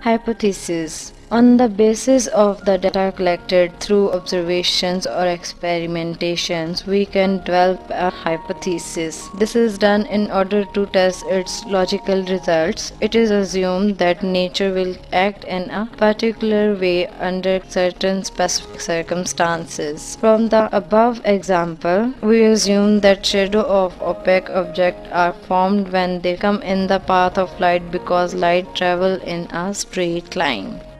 Hypothesis. On the basis of the data collected through observations or experimentations, we can develop a hypothesis. This is done in order to test its logical results. It is assumed that nature will act in a particular way under certain specific circumstances. From the above example, we assume that shadows of opaque objects are formed when they come in the path of light because light travels in a straight line.